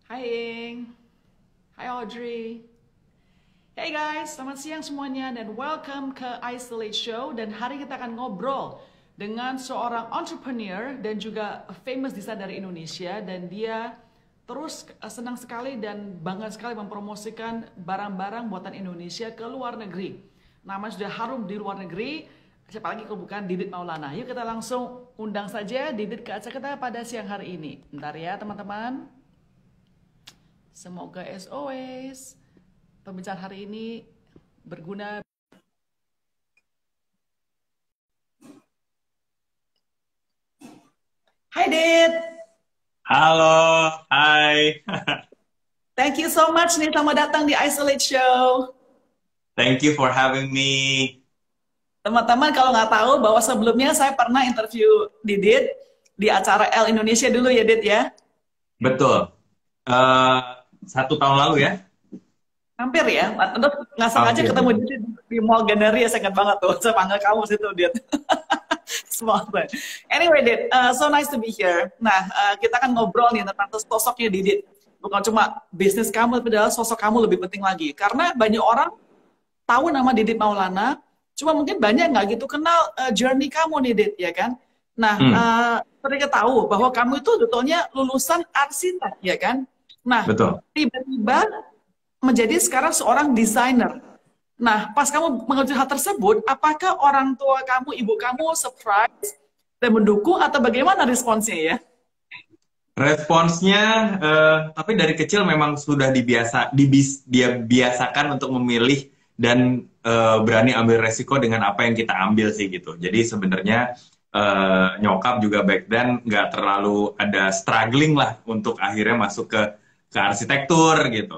Hai Ing, hai Audrey. Hey guys, selamat siang semuanya dan welcome ke Isolate Show. Dan hari kita akan ngobrol dengan seorang entrepreneur dan juga famous designer dari Indonesia. Dan dia terus senang sekali dan bangga sekali mempromosikan barang-barang buatan Indonesia ke luar negeri. Namanya sudah harum di luar negeri, siapa lagi kalau bukan Didit Maulana. Yuk kita langsung undang saja Didit ke acara kita pada siang hari ini. Bentar ya teman-teman. Semoga as always pembicaraan hari ini berguna. Hai Dit, Halo, hai. thank you so much nih selamat datang di Isolate Show. Thank you for having me. Teman-teman kalau nggak tahu bahwa sebelumnya saya pernah interview Didit di acara L Indonesia dulu ya Dit ya. Betul. Eh, 1 tahun lalu ya? Hampir ya, terus nggak sengaja Hampir. ketemu di Mall Gandaria, saya ingat banget tuh. Saya panggil kamu situ Dit. Small thing. Anyway, Dit, so nice to be here. Nah, kita akan ngobrol nih tentang sosoknya Didit. Bukan cuma bisnis kamu, tapi adalah sosok kamu lebih penting lagi. Karena banyak orang tahu nama Didit Maulana, cuma mungkin banyak nggak gitu kenal journey kamu nih, Dit, ya kan? Nah, Hmm, mereka tahu bahwa kamu itu sebetulnya lulusan arsitek, ya kan? Nah, betul. tiba-tiba menjadi sekarang seorang desainer. Nah, pas kamu mengerti hal tersebut, apakah orang tua kamu, ibu kamu surprise dan mendukung atau bagaimana responsnya ya? Responsnya, tapi dari kecil memang sudah dia biasakan untuk memilih dan berani ambil resiko dengan apa yang kita ambil sih gitu. Jadi sebenarnya nyokap juga back then nggak terlalu ada struggling lah untuk akhirnya masuk ke arsitektur gitu.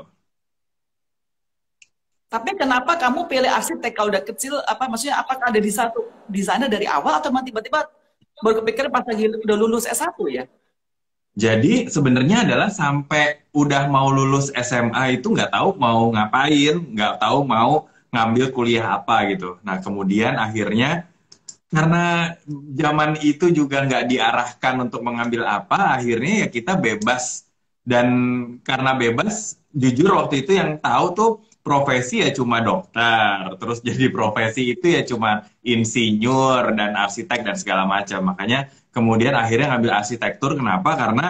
Tapi kenapa kamu pilih arsitek kalau udah kecil? Apa maksudnya? Apakah ada di satu desainer dari awal atau tiba-tiba baru kepikiran pas lagi udah lulus S1 ya? Jadi sebenarnya adalah sampai udah mau lulus SMA itu nggak tahu mau ngapain, nggak tahu mau ngambil kuliah apa gitu. Nah kemudian akhirnya karena zaman itu juga nggak diarahkan untuk mengambil apa, akhirnya ya kita bebas. Dan karena bebas, jujur waktu itu yang tahu tuh profesi ya cuma dokter, terus jadi profesi itu ya cuma insinyur dan arsitek dan segala macam. Makanya kemudian akhirnya ngambil arsitektur. Kenapa? Karena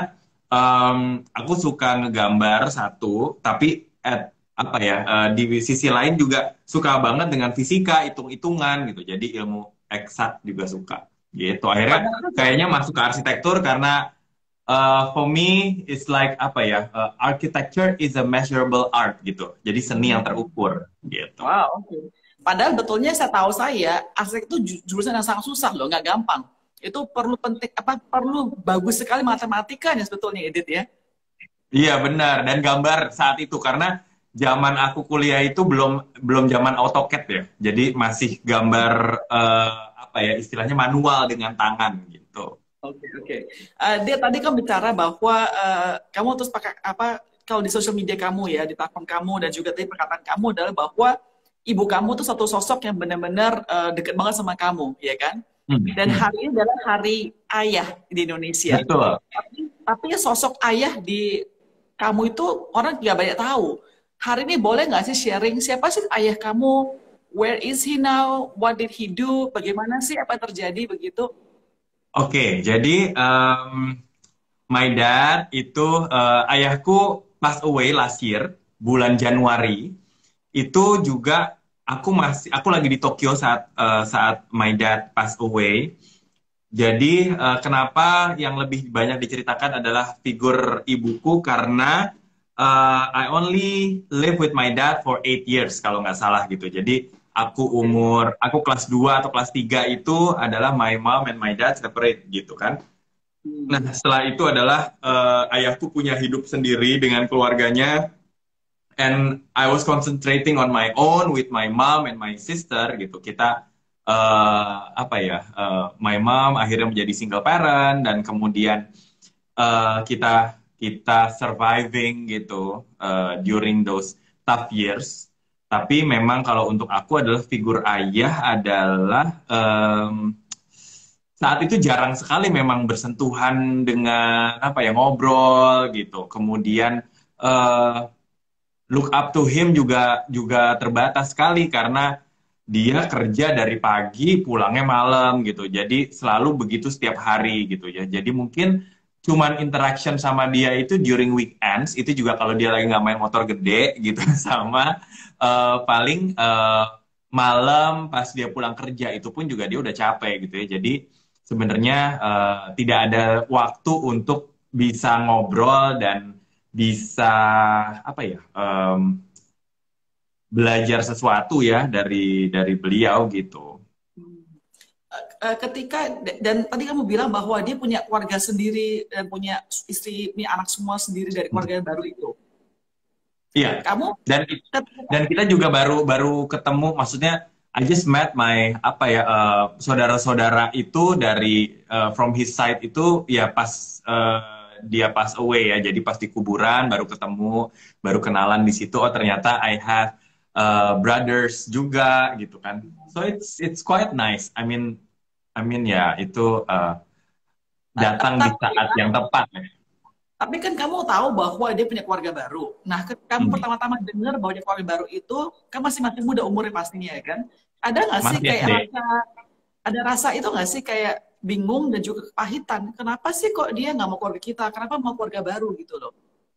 aku suka ngegambar satu, tapi apa ya di sisi lain juga suka banget dengan fisika, hitung-hitungan gitu. Jadi ilmu eksak juga suka gitu. Akhirnya Padahal kayaknya masuk ke arsitektur karena for me it's like apa ya architecture is a measurable art gitu. Jadi seni yang terukur gitu. wow, oke. Padahal betulnya saya tahu saya arsitek itu jurusan yang sangat susah loh, nggak gampang. Itu perlu penting apa perlu bagus sekali matematikanya sebetulnya Edit ya. Iya benar dan gambar saat itu karena zaman aku kuliah itu belum belum zaman AutoCAD ya. Jadi masih gambar apa ya istilahnya manual dengan tangan gitu. Oke, oke. Dia tadi kan bicara bahwa kamu terus pakai apa kalau di sosial media kamu ya, di platform kamu dan juga tadi perkataan kamu adalah bahwa ibu kamu tuh satu sosok yang benar-benar deket banget sama kamu, ya kan? Hmm, Dan hmm. hari ini adalah hari ayah di Indonesia. Betul. Tapi sosok ayah di kamu itu orang nggak banyak tahu. Hari ini boleh nggak sih sharing siapa sih ayah kamu? Where is he now? What did he do? Bagaimana sih apa yang terjadi begitu? Oke, jadi my dad itu ayahku pass away last year bulan Januari. Itu juga aku lagi di Tokyo saat my dad pass away. Jadi kenapa yang lebih banyak diceritakan adalah figur ibuku karena I only live with my dad for 8 years kalau nggak salah gitu. Jadi aku kelas 2 atau kelas 3 itu adalah my mom and my dad separate gitu kan. Nah, Hmm. setelah itu adalah ayahku punya hidup sendiri dengan keluarganya, and I was concentrating on my own with my mom and my sister gitu. Kita apa ya, my mom akhirnya menjadi single parent dan kemudian kita kita surviving gitu during those tough years. Tapi memang kalau untuk aku adalah figur ayah adalah saat itu jarang sekali memang bersentuhan dengan apa ya ngobrol gitu. Kemudian uh, look up to him juga juga terbatas sekali karena dia kerja dari pagi pulangnya malam gitu. Jadi selalu begitu setiap hari gitu ya. Jadi mungkin cuman interaction sama dia itu during weekends itu juga kalau dia lagi nggak main motor gede gitu sama paling malam pas dia pulang kerja itu pun juga dia udah capek gitu ya. Jadi sebenarnya tidak ada waktu untuk bisa ngobrol dan bisa apa ya belajar sesuatu ya dari beliau gitu. Ketika dan tadi kamu bilang bahwa dia punya keluarga sendiri dan punya istri, punya anak semua sendiri dari keluarga yang baru itu. Iya. Kamu Dan dan kita juga baru baru ketemu, maksudnya I just met my apa ya saudara-saudara itu dari from his side itu ya pas dia pass away ya. Jadi pas di kuburan baru ketemu, baru kenalan di situ. Oh ternyata I have brothers juga gitu kan. So it's quite nice. I mean ya itu datang di tapi saat yang tepat ya. tapi kan kamu tahu bahwa dia punya keluarga baru. Nah, ketika kamu Hmm. pertama-tama dengar bahwa dia keluarga baru itu, kan masih masih muda umurnya pastinya ya kan? Ada nggak sih Masih kayak SD. ada rasa itu nggak sih kayak bingung dan juga kepahitan? Kenapa sih kok dia nggak mau keluarga kita? Kenapa mau keluarga baru gitu loh?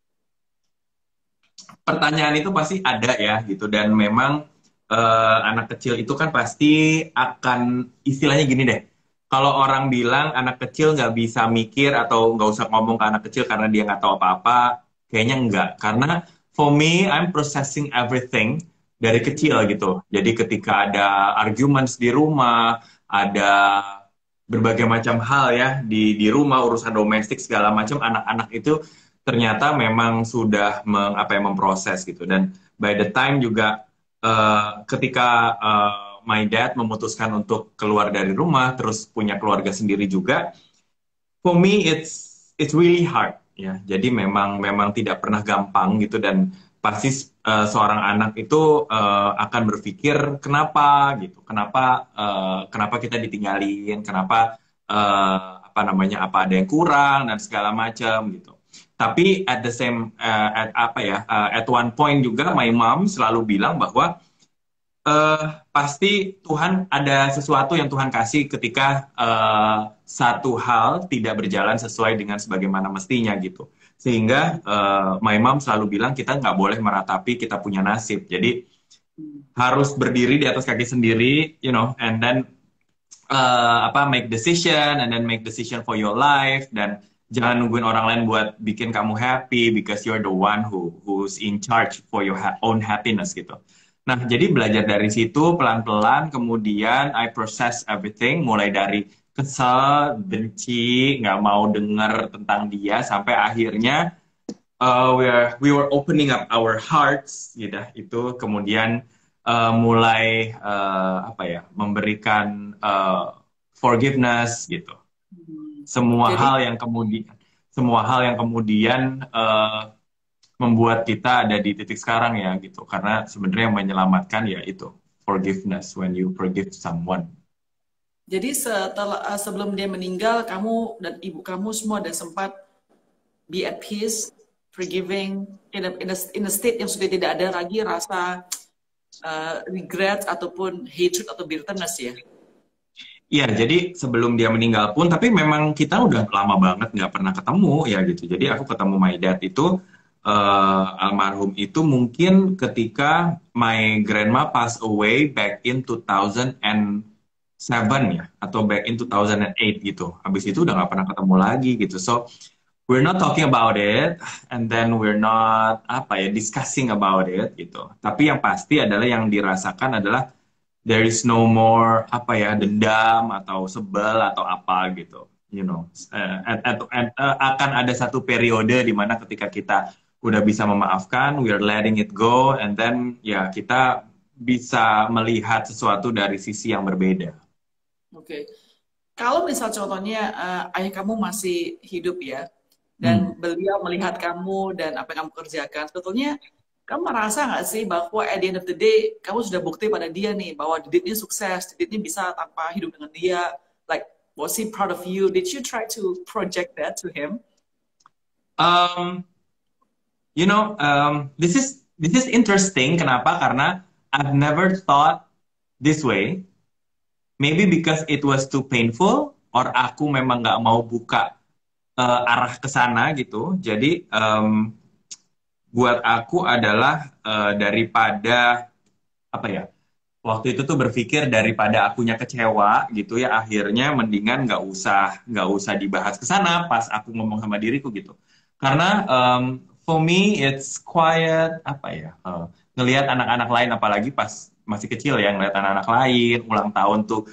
Pertanyaan itu pasti ada ya gitu dan memang anak kecil itu kan pasti akan istilahnya gini deh. Kalau orang bilang anak kecil nggak bisa mikir atau nggak usah ngomong ke anak kecil karena dia nggak tahu apa-apa, kayaknya enggak. Karena for me, I'm processing everything dari kecil gitu. Jadi ketika ada arguments di rumah, ada berbagai macam hal ya di rumah, urusan domestik segala macam, anak-anak itu ternyata memang sudah apa ya, memproses gitu. Dan by the time juga ketika my dad memutuskan untuk keluar dari rumah terus punya keluarga sendiri juga, for me it's really hard ya. Jadi memang memang tidak pernah gampang gitu dan pasti seorang anak itu akan berpikir kenapa gitu, kenapa kita ditinggalin, kenapa apa namanya, apa ada yang kurang dan segala macam gitu. Tapi at the same apa ya, at one point juga my mom selalu bilang bahwa eh, pasti Tuhan ada sesuatu yang Tuhan kasih ketika satu hal tidak berjalan sesuai dengan sebagaimana mestinya gitu. Sehingga my mom selalu bilang kita nggak boleh meratapi kita punya nasib. Jadi harus berdiri di atas kaki sendiri, you know, and then apa make decision and then make decision for your life dan jangan nungguin orang lain buat bikin kamu happy because you're the one who's in charge for your own happiness gitu. Nah, jadi belajar dari situ pelan-pelan kemudian I process everything mulai dari kesel, benci, nggak mau denger tentang dia sampai akhirnya we were opening up our hearts gitu. Itu kemudian mulai apa ya, memberikan forgiveness gitu. Semua Jadi hal yang kemudian semua hal yang kemudian membuat kita ada di titik sekarang ya gitu. Karena sebenarnya yang menyelamatkan ya itu forgiveness, when you forgive someone. jadi setelah sebelum dia meninggal, kamu dan ibu kamu semua ada sempat be at peace, forgiving, in a state yang sudah tidak ada lagi rasa regret ataupun hatred atau bitterness ya. Iya, jadi sebelum dia meninggal pun, tapi memang kita udah lama banget nggak pernah ketemu ya gitu. Jadi aku ketemu my dad itu almarhum itu mungkin ketika my grandma passed away back in 2007 ya, atau back in 2008 gitu. Habis itu udah nggak pernah ketemu lagi gitu. So we're not talking about it, and then we're not apa ya discussing about it gitu. Tapi yang pasti adalah yang dirasakan adalah there is no more apa ya dendam atau sebel atau apa gitu, you know. Akan ada satu periode di mana ketika kita udah bisa memaafkan, we are letting it go, and then ya kita bisa melihat sesuatu dari sisi yang berbeda. Oke. Kalau misal contohnya ayah kamu masih hidup ya, dan beliau melihat kamu dan apa yang kamu kerjakan, sebetulnya kamu merasa nggak sih bahwa at the end of the day kamu sudah bukti pada dia nih bahwa Didit sukses, Didit bisa tanpa hidup dengan dia, like was he proud of you? Did you try to project that to him? Um, this is interesting. Kenapa? Karena I've never thought this way. Maybe because it was too painful, or aku memang nggak mau buka arah ke sana gitu. Jadi buat aku adalah daripada apa ya? Waktu itu tuh berpikir daripada akunya kecewa gitu ya, akhirnya mendingan nggak usah dibahas ke sana pas aku ngomong sama diriku gitu. Karena for me it's quiet apa ya, ngelihat anak-anak lain apalagi pas masih kecil ya, ngelihat anak-anak lain ulang tahun tuh,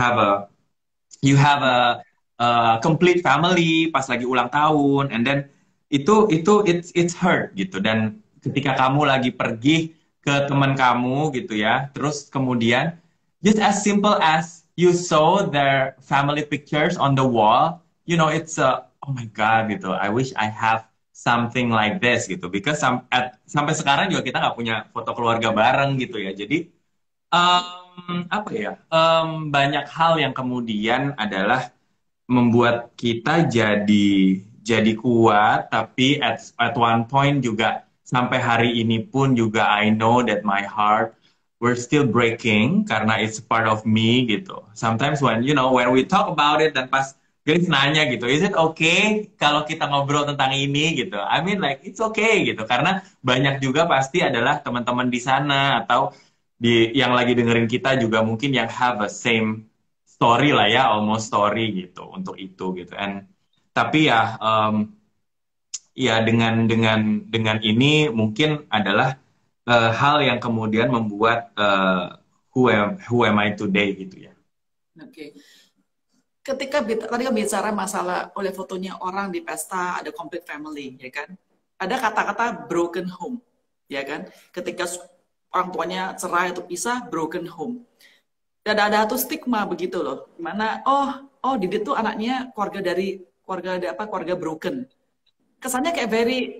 you have a complete family pas lagi ulang tahun, and then it's hurt gitu. Dan ketika kamu lagi pergi ke teman kamu gitu ya, terus kemudian just as simple as you saw their family pictures on the wall, it's oh my God gitu, I wish I have something like this gitu, because sampai sekarang juga kita nggak punya foto keluarga bareng gitu ya. Jadi apa ya, banyak hal yang kemudian adalah membuat kita jadi kuat, tapi at one point juga sampai hari ini pun juga I know that my heart we're still breaking karena it's part of me gitu. Sometimes when we talk about it, dan pas Grace nanya gitu, is it okay kalau kita ngobrol tentang ini gitu? I mean like it's okay gitu, karena banyak juga pasti adalah teman-teman di sana atau yang lagi dengerin kita juga mungkin yang have a same story lah ya, almost story gitu untuk itu gitu. And tapi ya ya dengan ini mungkin adalah hal yang kemudian membuat who am I today gitu ya. Oke. Ketika tadi kan bicara masalah oleh fotonya orang di pesta ada complete family, ya kan? Ada kata-kata broken home, ya kan? Ketika orang tuanya cerai atau pisah, broken home. Dan ada satu stigma begitu loh, dimana Didit tuh anaknya keluarga broken. Kesannya kayak very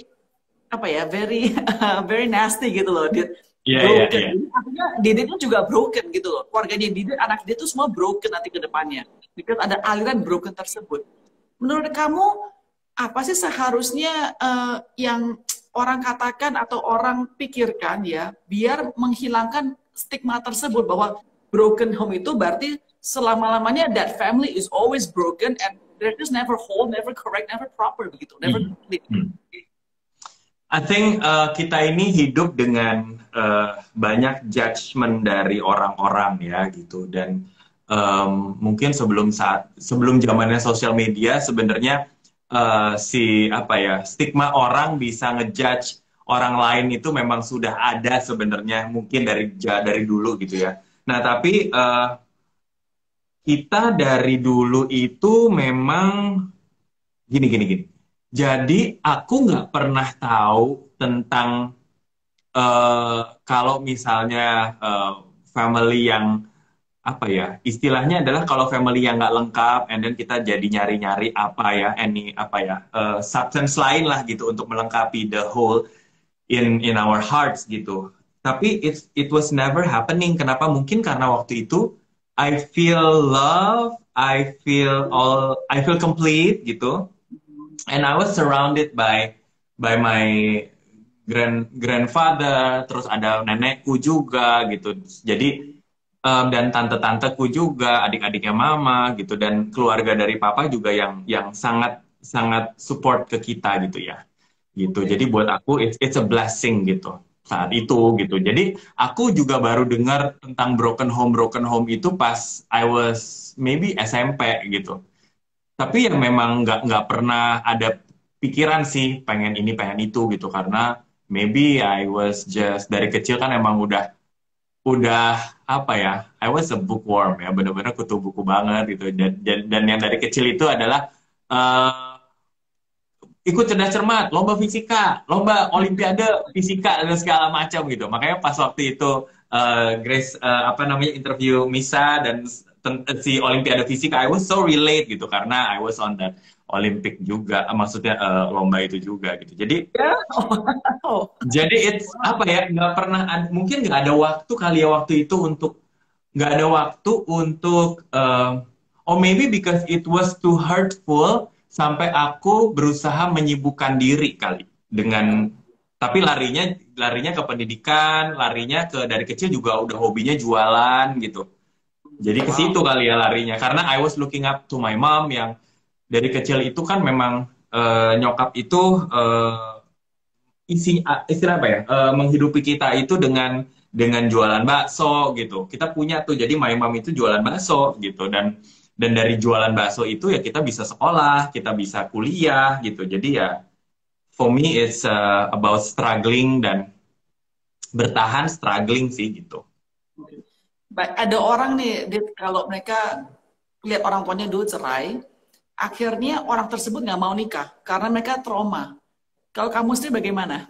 very nasty gitu loh, broken. Artinya Diditnya juga broken gitu loh. Keluarganya Didit, anak Didit tuh semua broken nanti ke depannya. Because ada aliran broken tersebut. Menurut kamu, apa sih seharusnya yang orang katakan atau orang pikirkan ya, biar menghilangkan stigma tersebut bahwa broken home itu berarti selama-lamanya that family is always broken and they're just never whole, never correct, never proper begitu, never complete. I think kita ini hidup dengan banyak judgment dari orang-orang ya gitu, dan mungkin sebelum zamannya sosial media sebenarnya stigma orang bisa ngejudge orang lain itu memang sudah ada sebenarnya mungkin dari dulu gitu ya. Nah tapi kita dari dulu itu memang gini. Jadi aku nggak pernah tahu tentang kalau misalnya family yang apa ya, istilahnya adalah kalau family yang nggak lengkap, and then kita jadi nyari-nyari substance lain lah gitu untuk melengkapi the whole in our hearts gitu. Tapi it was never happening. Kenapa? Mungkin karena waktu itu I feel love, I feel complete gitu. And I was surrounded by my grandfather, terus ada nenekku juga gitu. Jadi dan tante-tanteku juga, adik-adiknya mama gitu, dan keluarga dari papa juga yang sangat sangat support ke kita gitu ya. Gitu. Jadi buat aku it's a blessing gitu saat itu gitu. Jadi aku juga baru dengar tentang broken home itu pas I was maybe SMP gitu. Tapi yang memang nggak pernah ada pikiran sih pengen ini pengen itu gitu, karena maybe I was just dari kecil kan emang udah apa ya, I was a bookworm ya, bener-bener kutu buku banget gitu, dan yang dari kecil itu adalah ikut cerdas cermat, lomba fisika, lomba olimpiade fisika dan segala macam gitu. Makanya pas waktu itu Grace interview Misa dan si olimpiade fisika, I was so relate gitu karena I was on that Olympic juga, maksudnya lomba itu juga gitu. Jadi jadi it's apa ya, nggak pernah mungkin nggak ada waktu kali ya waktu itu nggak ada waktu untuk or maybe because it was too hurtful sampai aku berusaha menyibukkan diri kali dengan Tapi larinya ke pendidikan, larinya ke dari kecil juga udah hobinya jualan gitu. Jadi ke situ Wow. kali ya larinya. Karena I was looking up to my mom yang dari kecil itu kan memang nyokap itu istilah apa ya? Menghidupi kita itu dengan jualan bakso gitu. Kita punya tuh. Jadi my mom itu jualan bakso gitu dan dari jualan bakso itu ya kita bisa sekolah, kita bisa kuliah gitu. Jadi ya for me it's about struggling dan bertahan struggling sih gitu. Ada orang nih, kalau mereka lihat orang tuanya dulu cerai, akhirnya orang tersebut nggak mau nikah karena mereka trauma. Kalau kamu sendiri bagaimana?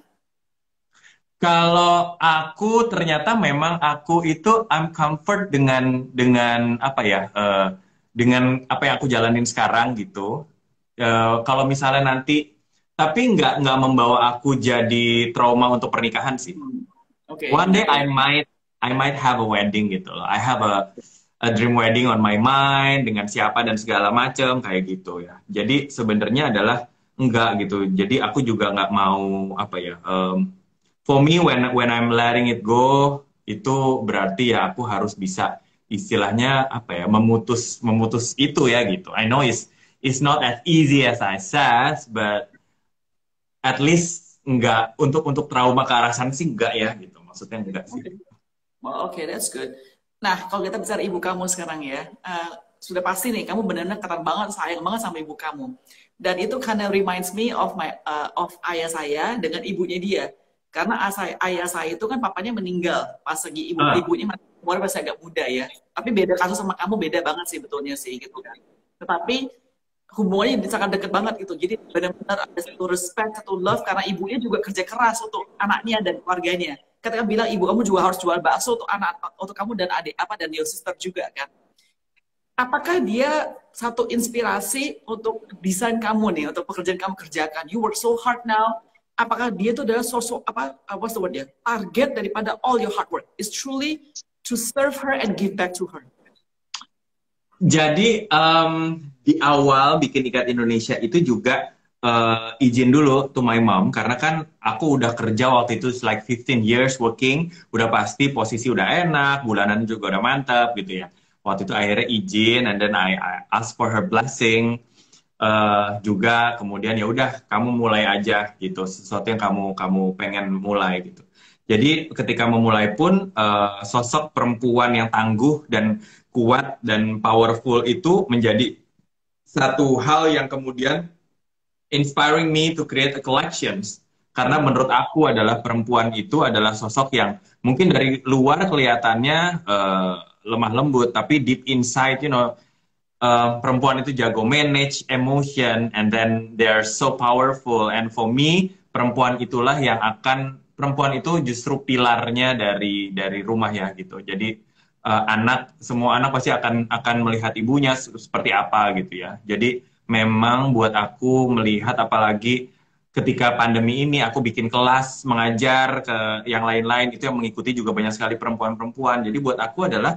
Kalau aku ternyata memang aku itu I'm comfort dengan apa ya dengan apa yang aku jalanin sekarang gitu. Kalau misalnya nanti tapi nggak membawa aku jadi trauma untuk pernikahan sih. Hmm. Oke, One day oke. I might have a wedding gitu loh. I have a dream wedding on my mind dengan siapa dan segala macem kayak gitu ya. Jadi sebenarnya adalah enggak gitu. Jadi aku juga nggak mau apa ya. For me when I'm letting it go itu berarti ya aku harus bisa istilahnya apa ya memutus memutus itu ya gitu. I know it's not as easy as I said, but at least enggak untuk trauma ke arah sana sih enggak ya gitu. Maksudnya enggak sih. Oke, oke, that's good. Nah, kalau kita bicara ibu kamu sekarang ya, sudah pasti nih kamu benar-benar ketat banget, sayang banget sama ibu kamu. Dan itu kind of reminds me of of ayah saya dengan ibunya dia. Karena ayah saya itu kan papanya meninggal pas lagi Ah, ibunya masih agak muda ya. Tapi beda kasus sama kamu, beda banget sih betulnya sih gitu kan. Tetapi hubungannya sangat deket banget gitu. Jadi benar-benar ada satu respect, satu love karena ibunya juga kerja keras untuk anaknya dan keluarganya. Ketika bilang ibu kamu juga harus jual bakso untuk anak, untuk kamu dan adik apa dan your sister juga kan. Apakah dia satu inspirasi untuk desain kamu nih, untuk pekerjaan kamu kerjakan? You work so hard now. Apakah dia itu adalah sosok apa? What's the word ya? Target daripada all your hard work is truly to serve her and give back to her. jadi di awal bikin Ikat Indonesia itu juga izin dulu to my mom karena kan aku udah kerja waktu itu it's like 15 years working, udah pasti posisi udah enak, bulanan juga udah mantap gitu ya. Waktu itu akhirnya izin and then I ask for her blessing juga kemudian ya udah kamu mulai aja gitu sesuatu yang kamu kamu pengen mulai gitu. Jadi ketika memulai pun sosok perempuan yang tangguh dan kuat dan powerful itu menjadi satu hal yang kemudian inspiring me to create a collections. Karena menurut aku adalah perempuan itu adalah sosok yang mungkin dari luar kelihatannya lemah lembut, tapi deep inside, you know, perempuan itu jago manage emotion, and then they're so powerful. And for me, perempuan itulah yang akan perempuan itu justru pilarnya dari rumah ya gitu. Jadi semua anak pasti akan melihat ibunya seperti apa gitu ya. Jadi memang buat aku melihat apalagi ketika pandemi ini aku bikin kelas mengajar ke yang lain-lain itu yang mengikuti juga banyak sekali perempuan-perempuan. Jadi buat aku adalah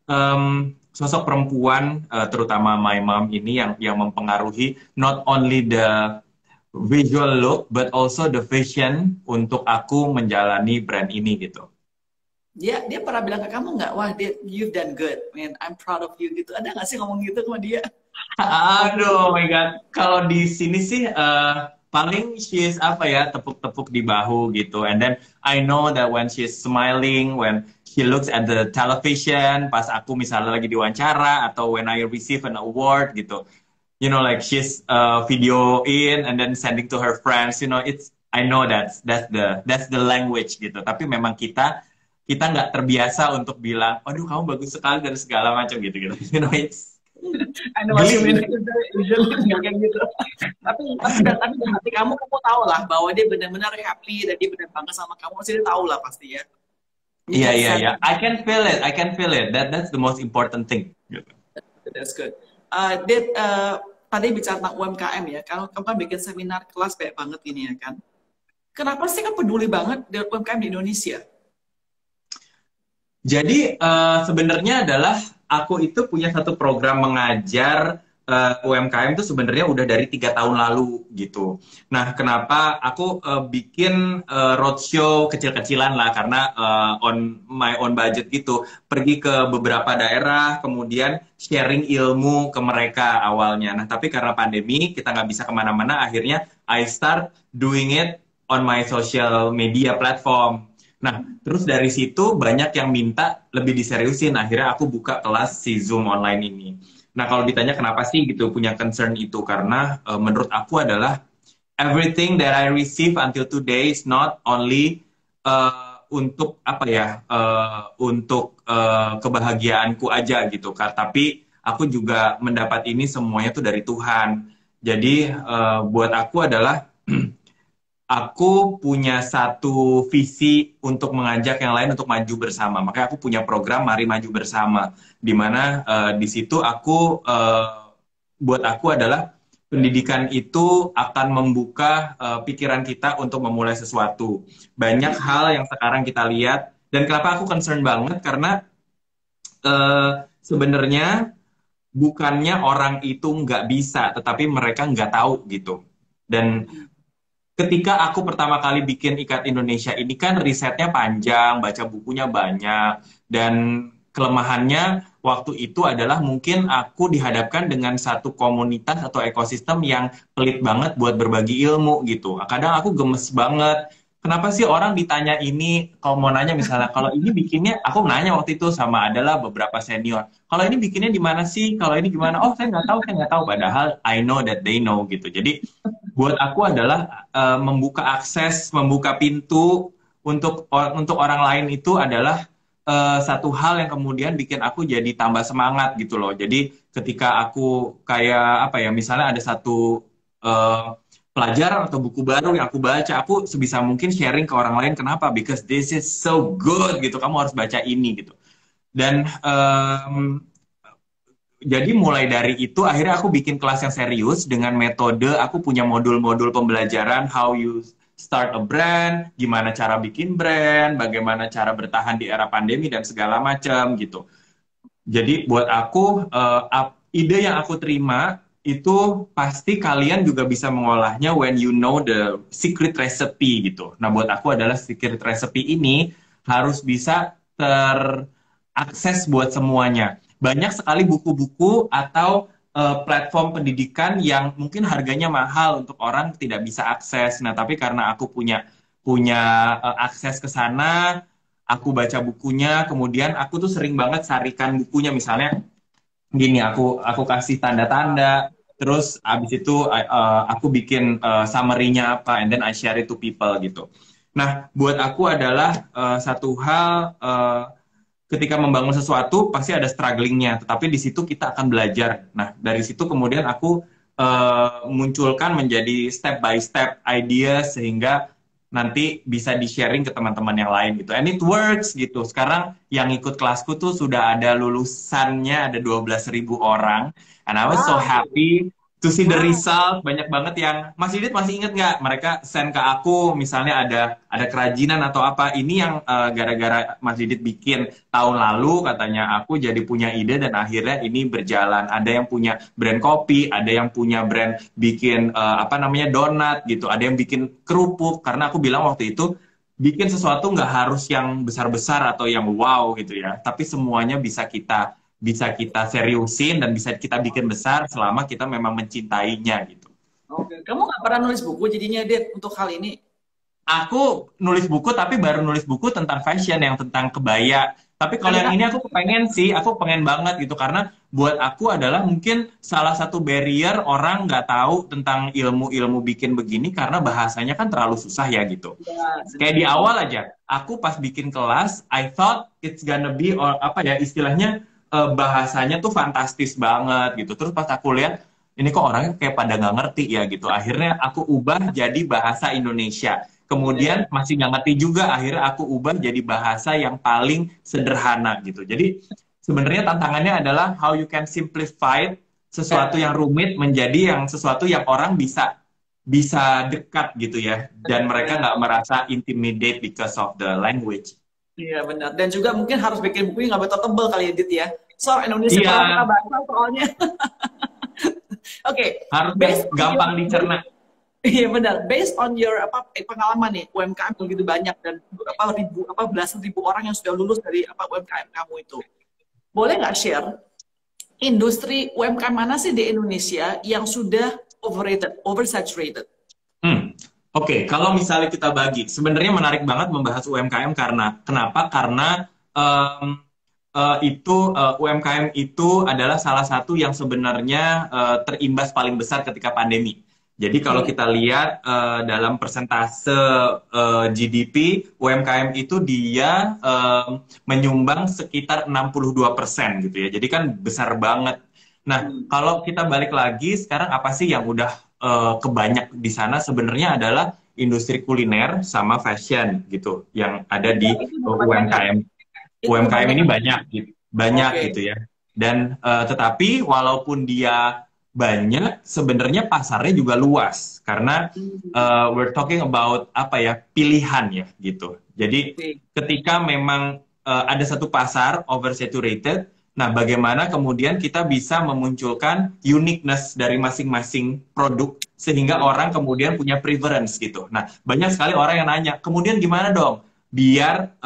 sosok perempuan terutama my mom ini yang mempengaruhi not only the visual look but also the vision untuk aku menjalani brand ini gitu. Dia pernah bilang ke kamu nggak, wah you've done good, man, I'm proud of you gitu. Ada nggak sih ngomong gitu sama dia? Aduh, oh my God. Kalau di sini sih paling she's apa ya, tepuk-tepuk di bahu gitu. And then I know that when she's smiling, when she looks at the television, pas aku misalnya lagi diwawancara atau when I receive an award gitu. You know, like she's video in and then sending to her friends. You know, I know that's the language gitu. Tapi memang kita nggak terbiasa untuk bilang, aduh kamu bagus sekali dan segala macam gitu gitu. You know, it's I know what you geli mean. gitu. Usually nggak kayak gitu. Tapi di hati kamu tahu lah bahwa dia benar-benar happy dan dia benar bangga sama kamu. Pasti dia tahu lah pasti ya. You Iya, can iya, iya. sense I can feel it. I can feel it. That's the most important thing. Gitu. that's good. Tadi bicara tentang UMKM ya. Kamu kan bikin seminar kelas banyak banget ini ya kan. Kenapa sih kan peduli banget dengan UMKM di Indonesia? Jadi sebenarnya adalah aku itu punya satu program mengajar UMKM itu sebenarnya udah dari 3 tahun lalu gitu. Nah, kenapa aku bikin roadshow kecil-kecilan lah karena on my own budget gitu, pergi ke beberapa daerah, kemudian sharing ilmu ke mereka awalnya. Nah, tapi karena pandemi kita nggak bisa kemana-mana, akhirnya I start doing it on my social media platform. Nah, terus dari situ banyak yang minta lebih diseriusin. Akhirnya aku buka kelas si Zoom online ini. Nah, kalau ditanya kenapa sih gitu punya concern itu, karena menurut aku adalah everything that I receive until today is not only untuk apa ya, untuk kebahagiaanku aja gitu, Kak. Tapi aku juga mendapat ini semuanya tuh dari Tuhan. Jadi buat aku adalah aku punya satu visi untuk mengajak yang lain untuk maju bersama. Makanya aku punya program Mari Maju Bersama, di mana di situ aku buat aku adalah pendidikan itu akan membuka pikiran kita untuk memulai sesuatu. Banyak hal yang sekarang kita lihat, dan kenapa aku concern banget karena sebenarnya bukannya orang itu nggak bisa, tetapi mereka nggak tahu gitu. Dan ketika aku pertama kali bikin Ikat Indonesia ini kan risetnya panjang, baca bukunya banyak, dan kelemahannya waktu itu adalah mungkin aku dihadapkan dengan satu komunitas atau ekosistem yang pelit banget buat berbagi ilmu gitu. Kadang aku gemes banget. Kenapa sih orang ditanya ini, kalau mau nanya misalnya, kalau ini bikinnya, aku nanya waktu itu sama adalah beberapa senior. Kalau ini bikinnya di mana sih? Kalau ini gimana? Oh, saya nggak tahu, saya nggak tahu. Padahal I know that they know gitu. Jadi buat aku adalah membuka akses, membuka pintu untuk orang lain itu adalah satu hal yang kemudian bikin aku jadi tambah semangat gitu loh. Jadi ketika aku kayak apa ya, misalnya ada satu pelajaran atau buku baru yang aku baca, aku sebisa mungkin sharing ke orang lain. Kenapa? Because this is so good gitu. Kamu harus baca ini gitu. Dan jadi mulai dari itu akhirnya aku bikin kelas yang serius dengan metode, aku punya modul-modul pembelajaran how you start a brand, gimana cara bikin brand, bagaimana cara bertahan di era pandemi dan segala macam gitu. Jadi buat aku ide yang aku terima itu pasti kalian juga bisa mengolahnya when you know the secret recipe gitu. Nah, buat aku adalah secret recipe ini harus bisa terakses buat semuanya. Banyak sekali buku-buku atau platform pendidikan yang mungkin harganya mahal untuk orang tidak bisa akses. Nah, tapi karena aku punya punya akses ke sana, aku baca bukunya, kemudian aku tuh sering banget sarikan bukunya, misalnya gini, aku kasih tanda-tanda, terus abis itu aku bikin summary-nya apa, and then I share it to people gitu. Nah, buat aku adalah satu hal ketika membangun sesuatu pasti ada strugglingnya, tetapi di situ kita akan belajar. Nah, dari situ kemudian aku munculkan menjadi step by step idea sehingga nanti bisa di-sharing ke teman-teman yang lain gitu. And it works gitu. Sekarang yang ikut kelasku tuh sudah ada lulusannya, ada 12.000 orang. And I was so Wow, happy to see the wow. result. Banyak banget yang, Mas Didit masih inget nggak? Mereka send ke aku, misalnya ada kerajinan atau apa. Ini yang gara-gara Mas Didit bikin tahun lalu, katanya aku jadi punya ide dan akhirnya ini berjalan. Ada yang punya brand kopi, ada yang punya brand bikin apa namanya donat gitu, ada yang bikin kerupuk. Karena aku bilang waktu itu bikin sesuatu nggak harus yang besar-besar atau yang wow gitu ya, tapi semuanya bisa kita seriusin dan bisa kita bikin besar selama kita memang mencintainya gitu. Oke, kamu nggak pernah nulis buku jadinya, Dit, untuk hal ini? Aku nulis buku tapi baru nulis buku tentang fashion yang tentang kebaya. Tapi kalau yang Ada. ini aku pengen sih, aku pengen banget gitu karena buat aku adalah mungkin salah satu barrier orang nggak tahu tentang ilmu-ilmu bikin begini karena bahasanya kan terlalu susah ya gitu. Ya, Kayak di setuju. awal aja, aku pas bikin kelas, I thought it's gonna be or apa ya istilahnya bahasanya tuh fantastis banget gitu. Terus pas aku lihat ini kok orangnya kayak pada nggak ngerti ya gitu. Akhirnya aku ubah jadi bahasa Indonesia. Iya. Kemudian masih nggak ngerti juga, akhirnya aku ubah jadi bahasa yang paling sederhana gitu. Jadi sebenarnya tantangannya adalah how you can simplify sesuatu yang rumit menjadi yang sesuatu yang orang bisa bisa dekat gitu ya, dan mereka Iya, nggak merasa intimidate because of the language. iya benar. Dan juga mungkin harus bikin bukunya nggak betul tebel kali ya, Dit ya. So, Indonesia Iya, kalau kita baca soalnya. Oke, Harus yang based on your gampang dicerna. iya benar, based on your pengalaman nih UMKM begitu banyak dan belasan ribu orang yang sudah lulus dari UMKM kamu itu. Boleh nggak share industri UMKM mana sih di Indonesia yang sudah overrated, oversaturated? Oke, kalau misalnya kita bagi, sebenarnya menarik banget membahas UMKM karena kenapa? Karena UMKM itu adalah salah satu yang sebenarnya terimbas paling besar ketika pandemi. Jadi kalau kita lihat dalam persentase GDP, UMKM itu dia menyumbang sekitar 62% gitu ya. Jadi kan besar banget. Nah, kalau kita balik lagi, sekarang apa sih yang udah kebanyak di sana sebenarnya adalah industri kuliner sama fashion gitu yang ada di UMKM. UMKM ini banyak gitu ya. Dan tetapi walaupun dia banyak, sebenarnya pasarnya juga luas karena we're talking about apa ya, pilihan ya gitu. Jadi ketika memang ada satu pasar oversaturated, nah bagaimana kemudian kita bisa memunculkan uniqueness dari masing-masing produk sehingga orang kemudian punya preference gitu. Nah banyak sekali orang yang nanya, kemudian gimana dong biar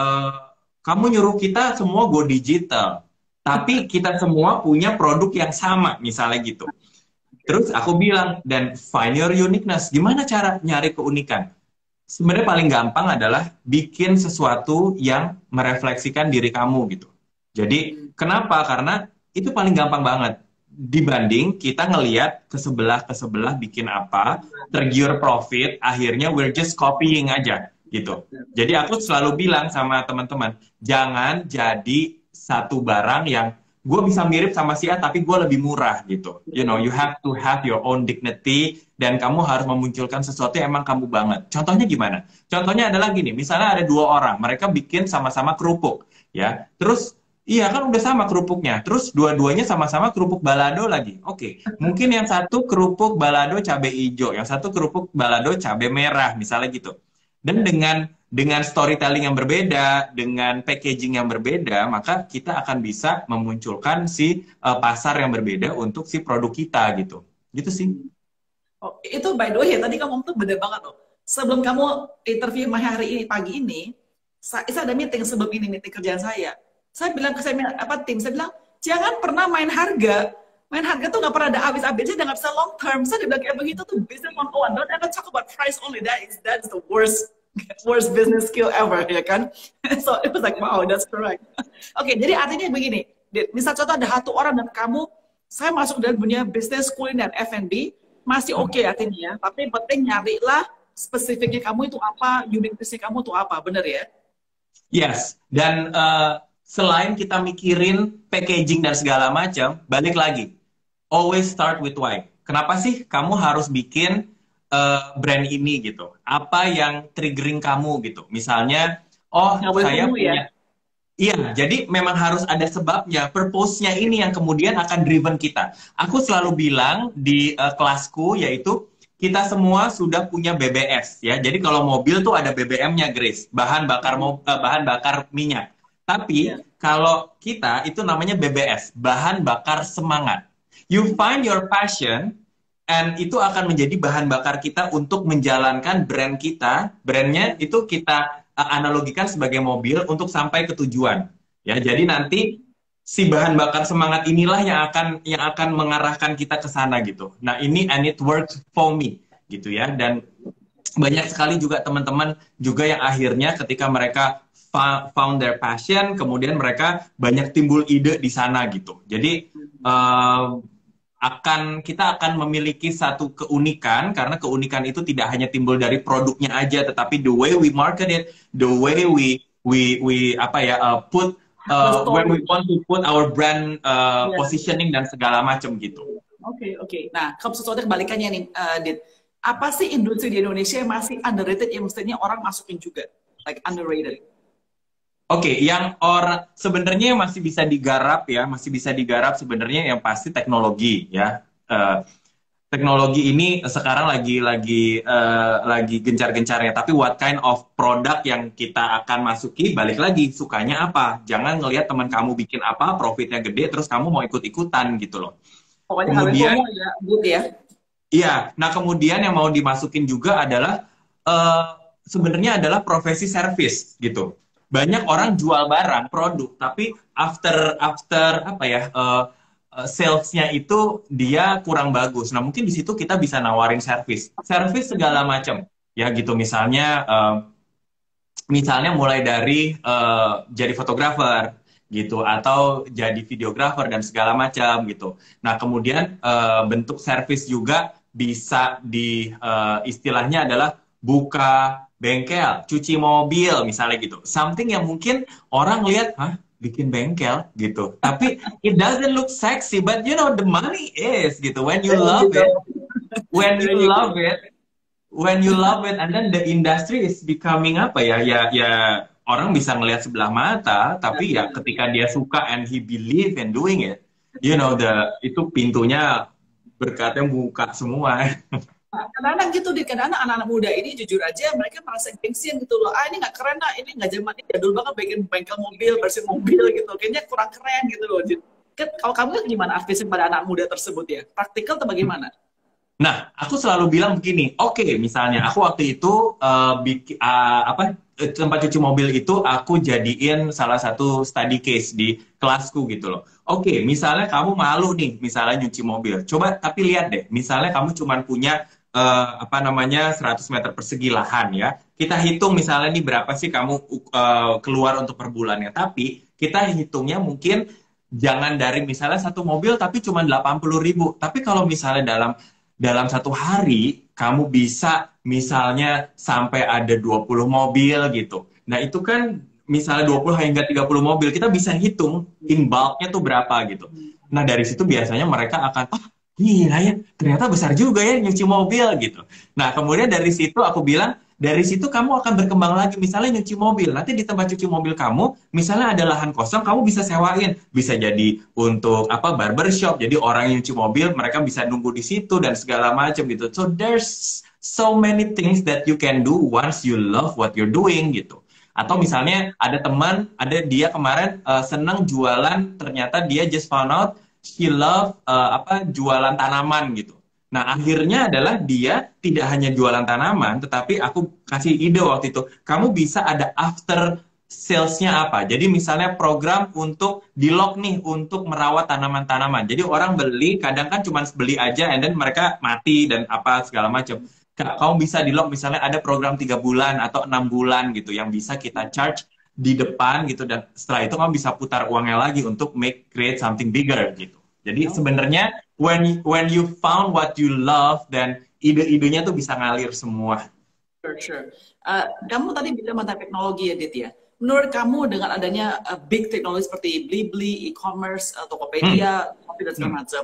kamu nyuruh kita semua go digital, tapi kita semua punya produk yang sama misalnya gitu. Terus aku bilang, dan find your uniqueness. Gimana cara nyari keunikan? Sebenarnya paling gampang adalah bikin sesuatu yang merefleksikan diri kamu gitu. Jadi kenapa? Karena itu paling gampang banget. Dibanding kita ngeliat ke sebelah bikin apa, tergiur profit, akhirnya we're just copying aja gitu. Jadi aku selalu bilang sama teman-teman, jangan jadi satu barang yang gue bisa mirip sama si A tapi gue lebih murah gitu. You know, you have to have your own dignity dan kamu harus memunculkan sesuatu yang emang kamu banget. Contohnya gimana? Contohnya adalah gini, misalnya ada dua orang, mereka bikin sama-sama kerupuk, ya. Terus, iya kan udah sama kerupuknya. Terus dua-duanya sama-sama kerupuk balado lagi. Oke, mungkin yang satu kerupuk balado cabai hijau, yang satu kerupuk balado cabai merah, misalnya gitu. Dan dengan storytelling yang berbeda, dengan packaging yang berbeda, maka kita akan bisa memunculkan si pasar yang berbeda untuk si produk kita gitu. Gitu sih. Oh, itu by the way ya, tadi kamu tuh bener banget loh. Sebelum kamu interview hari ini, pagi ini, saya ada meeting sebelum ini, meeting kerjaan saya. Saya bilang ke tim, saya bilang, jangan pernah main harga. Main harga tuh nggak pernah ada habis-habisnya dan nggak bisa long term. Saya bilang kayak begitu tuh business 101. Don't ever talk about price only. That's the worst business skill ever, ya kan? So it was like, wow, that's correct. Oke, jadi artinya begini. Misal contoh ada satu orang dan kamu, saya masuk dalam dunia bisnis kuliner F&B, masih oke artinya ya. Tapi penting nyarilah spesifiknya kamu itu apa, uniqueness kamu itu apa, bener ya? Yes, dan selain kita mikirin packaging dan segala macam, balik lagi, always start with why. Kenapa sih kamu harus bikin brand ini gitu? Apa yang triggering kamu gitu? Misalnya, oh saya punya, iya, jadi memang harus ada sebabnya, purpose-nya ini yang kemudian akan driven kita. Aku selalu bilang di kelasku yaitu kita semua sudah punya BBS ya. Jadi kalau mobil tuh ada BBM-nya, Grace, bahan bakar minyak. Tapi kalau kita itu namanya BBS, bahan bakar semangat. You find your passion, and itu akan menjadi bahan bakar kita untuk menjalankan brand kita. Brandnya itu kita analogikan sebagai mobil untuk sampai ke tujuan. Ya, jadi nanti si bahan bakar semangat inilah yang akan mengarahkan kita ke sana gitu. Nah ini and it works for me gitu ya. Dan banyak sekali juga teman-teman juga yang akhirnya ketika mereka found their passion, kemudian mereka banyak timbul ide di sana gitu. Jadi kita akan memiliki satu keunikan karena keunikan itu tidak hanya timbul dari produknya aja, tetapi the way we market it, the way we put when we want to put our brand positioning dan segala macam gitu. Oke. Nah, kalau sesuatu kebalikannya nih, Dit, apa sih industri di Indonesia yang masih underrated yang mestinya orang masukin juga, like underrated? Oke, yang orang sebenarnya masih bisa digarap sebenarnya yang pasti teknologi ya. Teknologi ini sekarang lagi gencar-gencarnya. Tapi what kind of product yang kita akan masuki, balik lagi sukanya apa. Jangan ngelihat teman kamu bikin apa, profitnya gede, terus kamu mau ikut-ikutan gitu loh. Pokoknya harus Kemudian FOMO ya, Bud ya. iya, nah kemudian yang mau dimasukin juga adalah eh, sebenarnya adalah profesi service gitu. Banyak orang jual barang, produk, tapi after after apa ya salesnya itu dia kurang bagus. Nah mungkin di situ kita bisa nawarin service segala macam, ya gitu. Misalnya mulai dari jadi fotografer gitu atau jadi videografer dan segala macam gitu. Nah, kemudian bentuk service juga bisa di istilahnya adalah buka bengkel, cuci mobil misalnya gitu. Something yang mungkin orang lihat, hah, bikin bengkel gitu. Tapi it doesn't look sexy, but you know the money is gitu. When you love Gitu. it, when you There you love go. it, when you love it and then the industry is becoming apa ya ya orang bisa ngelihat sebelah mata tapi ya ketika dia suka and he believe in doing it, you know, itu pintunya berkatnya buka semua. Kadang-kadang gitu di kadang anak-anak muda ini jujur aja mereka merasa gengsian gitu loh. Ah ini nggak keren lah, ini nggak zaman ini jadul banget bikin bengkel mobil, bersihin mobil gitu. Kayaknya kurang keren gitu loh. Kalau kamu gimana aktifnya pada anak muda tersebut ya? Praktikal atau bagaimana? Nah, aku selalu bilang begini, oke, misalnya aku waktu itu tempat cuci mobil itu aku jadiin salah satu study case di kelasku gitu loh. Oke, misalnya kamu malu nih, misalnya nyuci mobil. Coba tapi lihat deh, misalnya kamu cuma punya 100 meter persegi lahan ya. Kita hitung misalnya nih berapa sih kamu keluar untuk per bulannya. Tapi kita hitungnya mungkin jangan dari misalnya satu mobil tapi cuma 80.000. Tapi kalau misalnya dalam satu hari kamu bisa misalnya sampai ada 20 mobil gitu. Nah, itu kan misalnya 20 hingga 30 mobil, kita bisa hitung in bulk-nya tuh berapa gitu. Nah, dari situ biasanya mereka akan, oh gila ya, ternyata besar juga ya nyuci mobil gitu. Nah, kemudian dari situ aku bilang, dari situ kamu akan berkembang lagi. Misalnya nyuci mobil, nanti di tempat cuci mobil kamu, misalnya ada lahan kosong, kamu bisa sewain. Bisa jadi untuk apa barbershop, jadi orang yang nyuci mobil, mereka bisa nunggu di situ dan segala macam gitu. So there's so many things that you can do once you love what you're doing gitu. Atau misalnya ada teman, ada dia kemarin seneng jualan, ternyata dia just found out she love jualan tanaman gitu. Nah, akhirnya adalah dia tidak hanya jualan tanaman, tetapi aku kasih ide waktu itu. Kamu bisa ada after sales-nya apa? Jadi misalnya program untuk di-log nih untuk merawat tanaman-tanaman. Jadi orang beli, kadang kan cuma beli aja, and then mereka mati dan apa segala macam. Kamu bisa di-log misalnya ada program 3 bulan atau 6 bulan gitu yang bisa kita charge di depan gitu dan setelah itu kamu bisa putar uangnya lagi untuk create something bigger gitu. Jadi sebenarnya when you found what you love dan ide-idenya tuh bisa ngalir semua. Sure. Kamu tadi bilang tentang teknologi ya, Dit ya. Menurut kamu dengan adanya big teknologi seperti Blibli, e-commerce, Tokopedia, Shopee dan segala macam,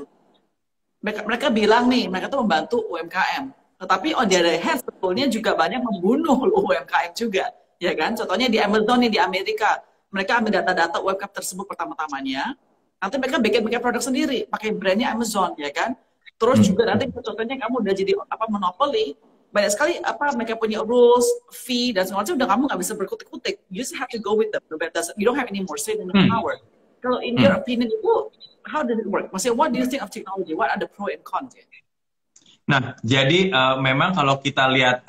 mereka bilang nih, mereka tuh membantu UMKM. Tetapi on the other hand, sebetulnya juga banyak membunuh UMKM juga, ya kan? Contohnya di Amazon nih di Amerika, mereka ambil data-data UMKM tersebut pertama-tamanya, nanti mereka bikin produk sendiri, pakai brandnya Amazon, ya kan? Terus juga nanti contohnya kamu udah jadi monopoly, banyak sekali mereka punya rules, fee dan segala macam, udah kamu nggak bisa berkutik-kutik. You just have to go with them. You don't have any more say in the power. Kalau in your opinion itu, how does it work? Maksudnya, what do you think of technology? What are the pro and cons? Nah, jadi memang kalau kita lihat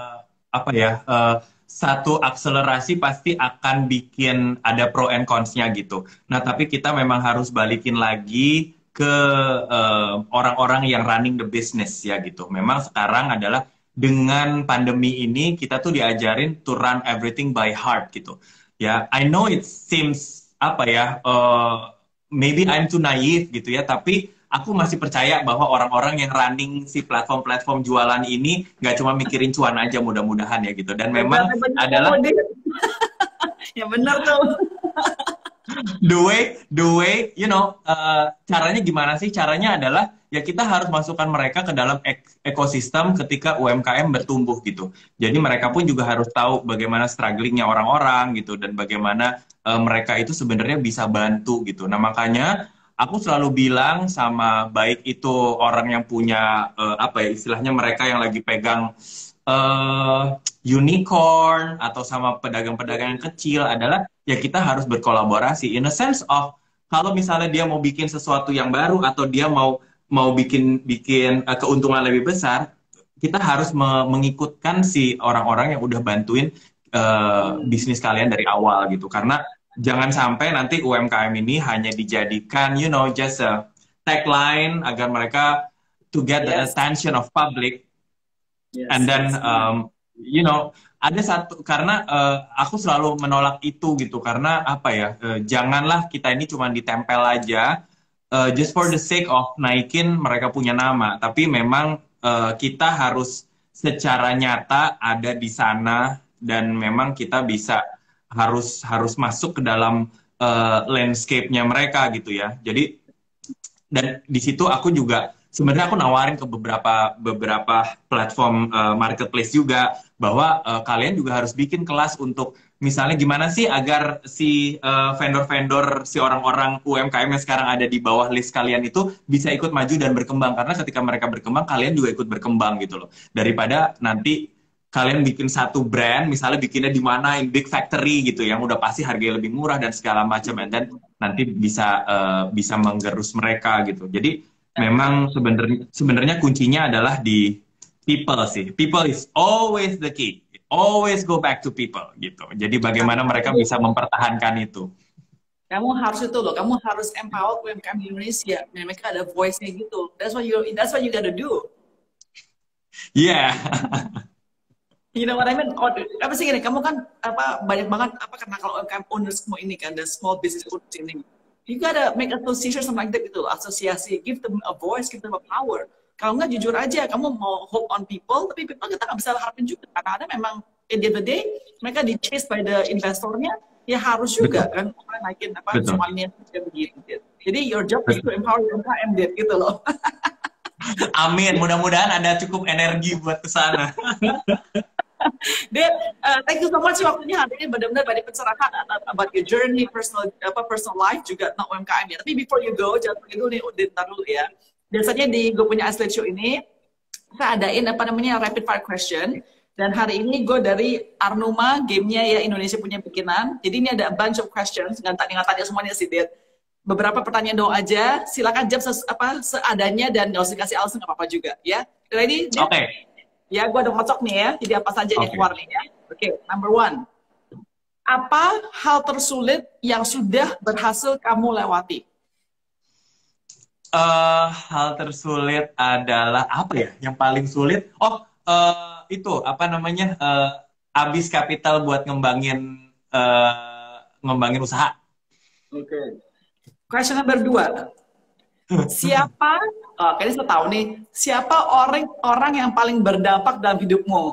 satu akselerasi pasti akan bikin ada pro and cons-nya gitu. Nah, tapi kita memang harus balikin lagi ke orang-orang yang running the business ya gitu. Memang sekarang adalah dengan pandemi ini kita tuh diajarin to run everything by heart gitu. Ya, I know it seems maybe I'm too naive gitu ya, tapi aku masih percaya bahwa orang-orang yang running si platform-platform jualan ini nggak cuma mikirin cuan aja mudah-mudahan ya gitu. Dan memang adalah ya benar tuh. The way, you know, caranya gimana sih? Caranya adalah ya kita harus masukkan mereka ke dalam ekosistem ketika UMKM bertumbuh gitu. Jadi mereka pun juga harus tahu bagaimana strugglingnya orang-orang gitu dan bagaimana mereka itu sebenarnya bisa bantu gitu. Nah makanya aku selalu bilang sama baik itu orang yang punya istilahnya mereka yang lagi pegang unicorn atau sama pedagang-pedagang yang kecil adalah ya kita harus berkolaborasi in a sense of kalau misalnya dia mau bikin sesuatu yang baru atau dia mau mau bikin bikin keuntungan lebih besar, kita harus mengikutkan si orang-orang yang udah bantuin bisnis kalian dari awal gitu. Karena jangan sampai nanti UMKM ini hanya dijadikan, you know, just a tagline agar mereka to get the attention of public. And then, you know, ada satu, karena aku selalu menolak itu gitu. Karena apa ya, janganlah kita ini cuma ditempel aja, just for the sake of naikin mereka punya nama. Tapi memang kita harus secara nyata ada di sana, dan memang kita bisa harus masuk ke dalam landscape-nya mereka gitu ya. Jadi, dan di situ aku juga sebenarnya aku nawarin ke beberapa platform marketplace juga bahwa kalian juga harus bikin kelas untuk misalnya gimana sih agar si vendor-vendor, si orang-orang UMKM yang sekarang ada di bawah list kalian itu bisa ikut maju dan berkembang, karena ketika mereka berkembang kalian juga ikut berkembang gitu loh. Daripada nanti kalian bikin satu brand, misalnya bikinnya di mana, in big factory gitu, yang udah pasti harganya lebih murah dan segala macam, dan nanti bisa menggerus mereka gitu. Jadi memang sebenarnya kuncinya adalah di people sih. People is always the key. Always go back to people gitu. Jadi bagaimana mereka bisa mempertahankan itu. Kamu harus itu loh. Kamu harus empower UMKM di Indonesia. Mereka ada voice-nya gitu. That's what you gotta do. Yeah. You know what I mean? Apa sih gini? Kamu kan banyak banget karena kalau UMKM owners semua ini kan, the small business owners ini. You gotta make association something like that gitu loh. Asosiasi, give them a voice, give them a power. Kalau nggak jujur aja, kamu mau hope on people, tapi people kita nggak bisa harapin juga. Karena memang at the end of the day, mereka di chase by the investornya, ya harus juga kan naikin semuanya begitu. Jadi your job is to empower UMKM gitu loh. Amin. Mudah-mudahan ada cukup energi buat kesana. Dad, thank you so much waktunya hari ini, benar-benar banyak pencerahan about your journey, personal life juga tentang UMKM ya. Tapi before you go, jangan pergi dulu nih, ntar dulu ya. Biasanya di gue punya Aslet Show ini, saya adain rapid fire question. Dan hari ini gue dari Arnuma, gamenya ya Indonesia Punya Bikinan. Jadi ini ada a bunch of questions, nggak tanya semuanya sih, Dad. Beberapa pertanyaan doang aja, silakan jawab seadanya dan nggak usah kasih alasan, nggak apa-apa juga ya. Ready? Oke. Okay. Ya, gue udah ngocok nih ya, jadi apa saja yang keluar nih ya. Oke, number 1. Apa hal tersulit yang sudah berhasil kamu lewati? Hal tersulit adalah apa ya? Yang paling sulit? Oh, itu apa namanya? Habis kapital buat ngembangin usaha. Oke. Question number 2. Siapa, kayaknya saya tahu nih, siapa orang yang paling berdampak dalam hidupmu?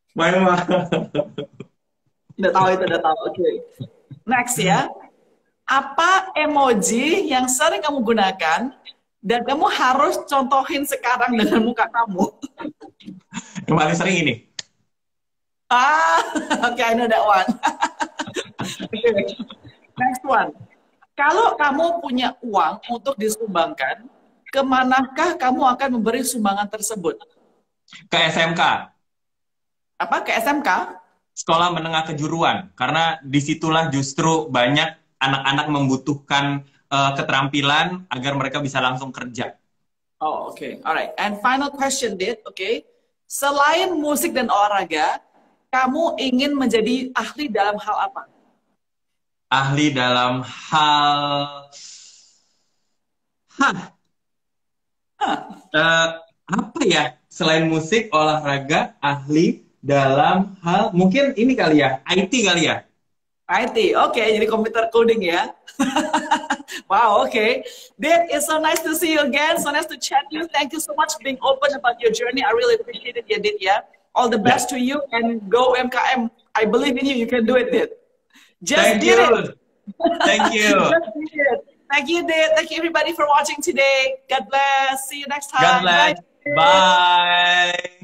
Udah tahu itu, udah tahu. Oke. Next ya. Apa emoji yang sering kamu gunakan dan kamu harus contohin sekarang dengan muka kamu? Yang paling sering ini. Okay, I know that one. Okay. Next one. Kalau kamu punya uang untuk disumbangkan, kemanakah kamu akan memberi sumbangan tersebut? Ke SMK. Apa? Ke SMK? Sekolah Menengah Kejuruan. Karena disitulah justru banyak anak-anak membutuhkan keterampilan agar mereka bisa langsung kerja. Oh, oke. Okay. Alright. And final question, Dit. Oke. Okay. Selain musik dan olahraga, kamu ingin menjadi ahli dalam hal apa? Ahli dalam hal apa ya, selain musik, olahraga, ahli dalam hal mungkin ini kali ya, IT kali ya. IT, oke, jadi computer coding ya. Wow, okay. Dit, it's so nice to see you again, so nice to chat you. Thank you so much for being open about your journey. I really appreciate it, ya, Dit, ya. All the best to you and go UMKM. I believe in you, you can do it, Dit. Just did it. Thank you. Thank you, Dit. Thank you, everybody, for watching today. God bless. See you next time. God bless. Bye. Bye.